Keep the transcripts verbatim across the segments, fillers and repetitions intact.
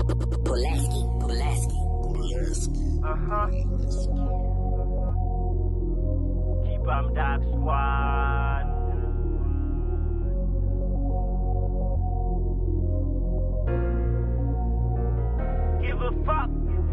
Pulaski, Pulaski, Pulaski. Uh-huh. Keep 'em Dog Squad. Give a fuck.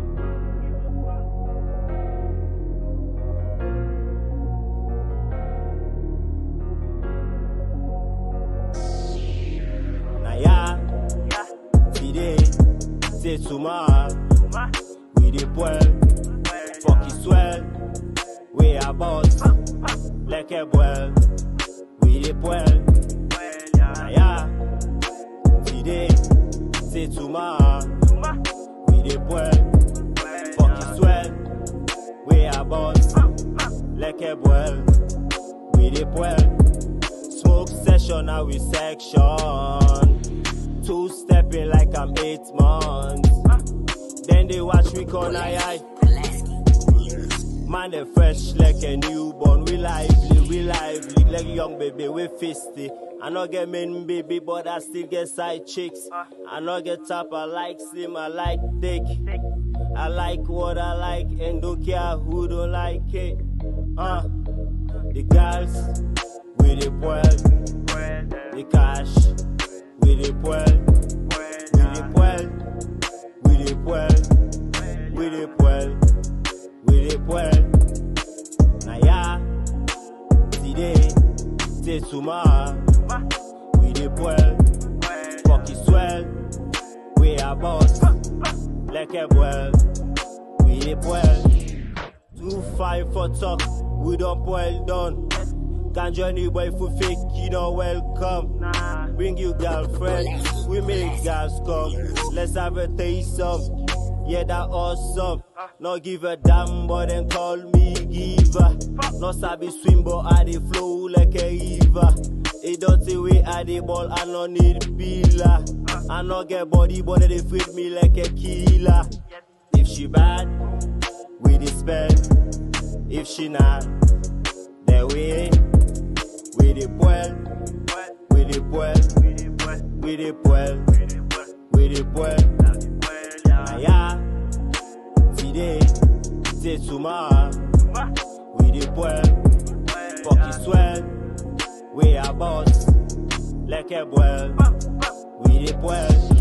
Naya, today, c'est tomorrow. We the well, fuck is well. We are boss, like a well. We the well, Naya, today, c'est tomorrow. We the well, fuck is well. We are boss, like a well. We the well. Smoke session, now we section. Two stepping like I'm eight months. Then they watch me call I I. Man, they fresh like a newborn. We lively, we lively like a young baby. We fisty. I not get men baby, but I still get side chicks. I not get top. I like slim, I like thick. I like what I like and don't care who don't like it. Uh, the girls with the well, the cash with the well, with the well, with the well, with the well, with the well. Naya, today, c'est tomorrow. With the well, fuck is well. We are boss, like a well. With the well, too fine for talk. We don't well done. Can't join you boy for fake, you know welcome. Nah. Bring you girlfriend, we make girls come. Let's have a taste some, yeah that awesome. Uh. No give a damn but then call me giver. No sabi swim but I dey flow like a river. It dirty way I dey ball, I no need pillar. Uh. I no get body but they feed me like a killer. If she bad, we dey spend. If she not, then we ain't. We the well, we the well, we the well, we the well. Naya, today, c'est tomorrow. We the well, fuck is well. We are boss, like a well, we the well.